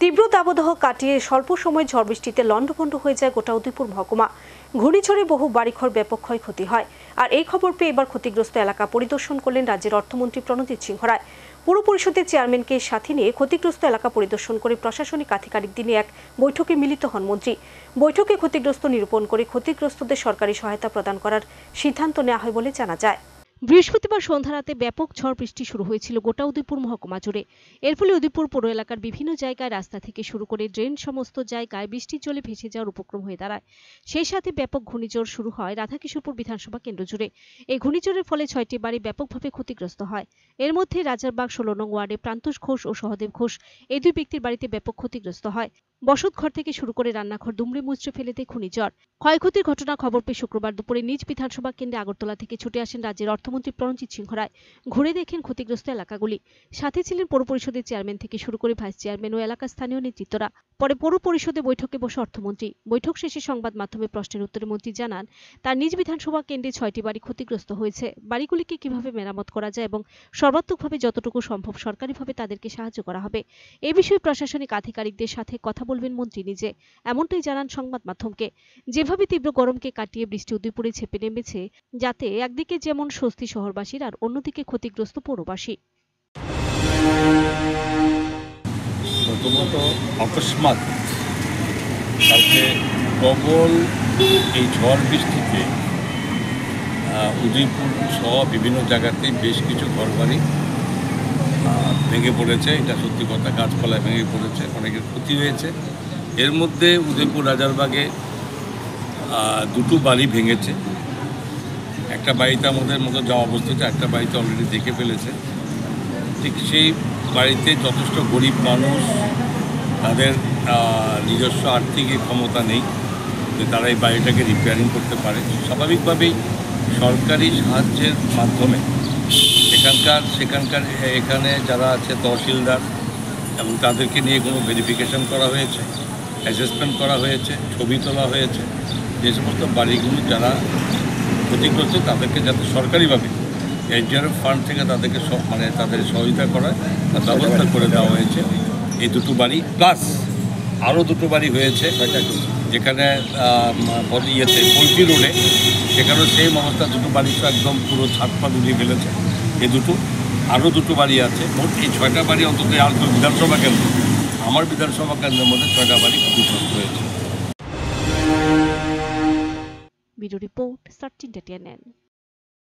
তীব্র দাবদাহ কাটিয়ে স্বল্প সময় ঝড় বৃষ্টিতে লন্ডভন্ড হয়ে যায় গোটা উদয়পুর মহকুমা। ঘূর্ণিঝড়ে বহু বাড়িঘর ব্যাপক ক্ষয়ক্ষতি হয়। আর এই খবর পেয়ে এবার ক্ষতিগ্রস্ত এলাকা পরিদর্শন করলেন রাজ্যের অর্থমন্ত্রী প্রণজিৎ সিংহ রায়। পুর পরিষদের চেয়ারম্যানকে সাথে নিয়ে ক্ষতিগ্রস্ত এলাকা পরিদর্শন করে প্রশাসনিক আধিকারিকদের নিয়ে এক বৈঠকে মিলিত হন মন্ত্রী। বৈঠকে ক্ষতিগ্রস্ত নিরূপণ করে ক্ষতিগ্রস্তদের সরকারি সহায়তা প্রদান করার সিদ্ধান্ত নেওয়া হয় বলে জানা যায়। বৃহস্পতিবার সন্ধ্যা রাতে ব্যাপক ঝড় বৃষ্টি শুরু হয়েছিল গোটা উদয়পুর মহকুমা জুড়ে। এর ফলে উদয়পুর পৌর এলাকার বিভিন্ন জায়গায় রাস্তা থেকে শুরু করে ড্রেন সমস্ত জায়গায় বৃষ্টির জলে ভেসে যাওয়ার উপক্রম হয়ে দাঁড়ায়। সেই সাথে ব্যাপক ঘূর্ণিঝড় শুরু হয় রাধাকিশোরপুর বিধানসভা কেন্দ্র জুড়ে। এই ঘূর্ণিঝড়ের ফলে 6টি বাড়ি ব্যাপকভাবে ক্ষতিগ্রস্ত হয়। এর মধ্যে রাজারবাগ 16 নং ওয়ার্ডে প্রান্তোষ ঘোষ ও সহদেব ঘোষ এই দুই ব্যক্তির বাড়িতে ব্যাপক ক্ষতিগ্রস্ত হয়। বসত ঘর থেকে শুরু করে রান্নাঘর দুমড়ে মুচড়ে ফেলে দেয় ঘূর্ণিঝড়। ক্ষয়ক্ষতির ঘটনা খবর পেয়ে শুক্রবার দুপুরে নিজ বিধানসভা কেন্দ্রে আগরতলা থেকে ছুটে আসেন রাজ্যের অর্থমন্ত্রী প্রণজিৎ সিংহ রায়। ঘুরে দেখেন ক্ষতিগ্রস্ত এলাকাগুলি। সাথে ছিলেন পৌর পরিষদের চেয়ারম্যান থেকে শুরু করে ভাইস চেয়ারম্যান ও এলাকার স্থানীয় নেতৃত্বরা। পরে পৌর পরিষদে বৈঠকে বসে অর্থমন্ত্রী। বৈঠক শেষে সংবাদ মাধ্যমে প্রশ্নের উত্তরে মন্ত্রী জানান, তার নিজ বিধানসভা কেন্দ্রে 6টি বাড়ি ক্ষতিগ্রস্ত হয়েছে। বাড়িগুলিকে কিভাবে মেরামত করা যায় এবং সর্বাত্মকভাবে যতটুকু সম্ভব সরকারিভাবে তাদেরকে সাহায্য করা হবে। এই বিষয়ে প্রশাসনিক আধিকারিকদের সাথে কথা বলবেন মন্ত্রী নিজে, এমনটাই জানান সংবাদ মাধ্যমকে। যেভাবে তীব্র গরমকে কাটিয়ে বৃষ্টি উদয়পুরে ছেপে নেমেছে, যাতে একদিকে যেমন স্বস্তি শহরবাসীর আর অন্যদিকে ক্ষতিগ্রস্ত পৌরবাসী। প্রথমত অকস্মাৎ কালকে প্রবল এই ঝড় বৃষ্টিতে উদয়পুর সহ বিভিন্ন জায়গাতে বেশ কিছু ঘরবাড়ি ভেঙে পড়েছে। এটা সত্যি কথা, গাছপালায় ভেঙে পড়েছে, অনেকের ক্ষতি হয়েছে। এর মধ্যে উদয়পুর রাজারবাগে দুটো বাড়ি ভেঙেছে। একটা বাড়িতে আমাদের মতো যাওয়া অবস্থিত, একটা বাড়িতে অলরেডি দেখে ফেলেছে। ঠিক সেই বাড়িতে যথেষ্ট গরিব মানুষ, তাদের নিজস্ব আর্থিক ক্ষমতা নেই যে তারা এই বাড়িটাকে রিপেয়ারিং করতে পারে। স্বাভাবিকভাবেই সরকারি সাহায্যের মাধ্যমে সেখানকার এখানে যারা আছে তহসিলদার এবং তাদেরকে নিয়ে কোনো ভেরিফিকেশন করা হয়েছে, অ্যাসেসমেন্ট করা হয়েছে, ছবি তোলা হয়েছে। যে সমস্ত বাড়িগুলো যারা ক্ষতিগ্রস্ত তাদেরকে যাতে সরকারিভাবে এনডিআরএফ ফান্ড থেকে তাদেরকে তাদের সহযোগিতা করার ব্যবস্থা করে দেওয়া হয়েছে। এই দুটো বাড়ি প্লাস আরও দুটো বাড়ি হয়েছে যেখানে পোলট্রি রোডে, সেখানেও সেম অবস্থা। দুটো বাড়ি তো একদম পুরো ছাদ পাত উড়িয়ে ফেলেছে। এই আরও দুটো বাড়ি আছে। মোট এই 6টা বাড়ি অন্তত আর বিধানসভা কেন্দ্র, আমার বিধানসভা কেন্দ্রের মধ্যে 6টা বাড়ি ক্ষতিগ্রস্ত হয়েছে। Bureau report, search India.